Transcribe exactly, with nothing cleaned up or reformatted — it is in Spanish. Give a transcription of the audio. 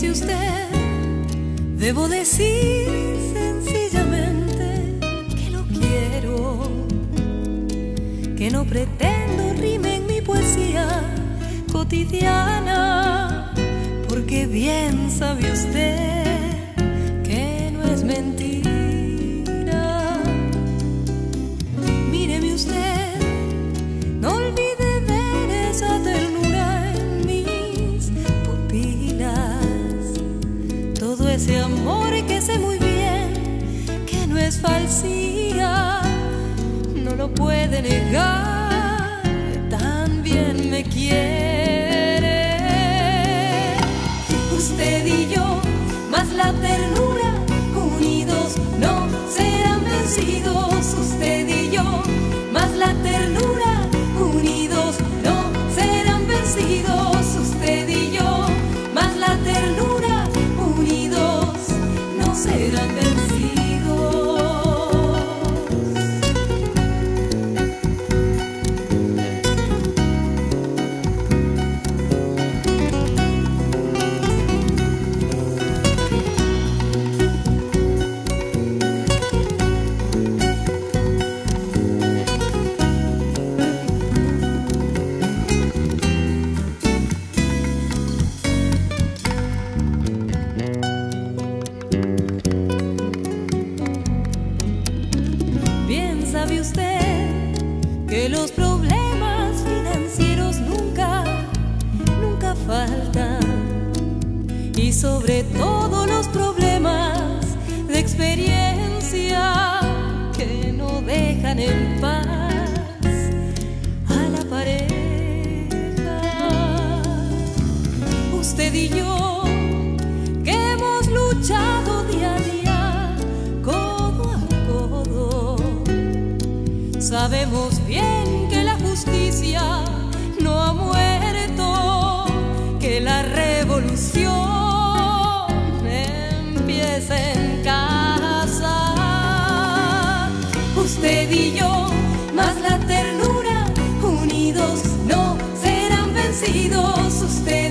dice usted, debo decir sencillamente que lo quiero, que no pretendo rime en mi poesía cotidiana, porque bien sabe usted que no es mentira. Míreme usted, no olvide ver esa ternura en mis pupilas, todo ese amor que sé muy bien que no es falsía, no lo puede negar, también me quiere. Usted y yo, más la ternura, unidos no serán vencidos. Usted y yo, más la ternura, unidos no serán vencidos. Usted y yo, más la ternura, unidos no serán vencidos. ¿Sabe usted que los problemas financieros nunca, nunca faltan? Y sobre todo los problemas de experiencia que no dejan en paz a la pareja. Usted y yo, que hemos luchado día a día, codo a codo, sabemos bien que la justicia no ha muerto, que la revolución empieza en casa. Usted y yo, más la ternura, unidos no serán vencidos. Usted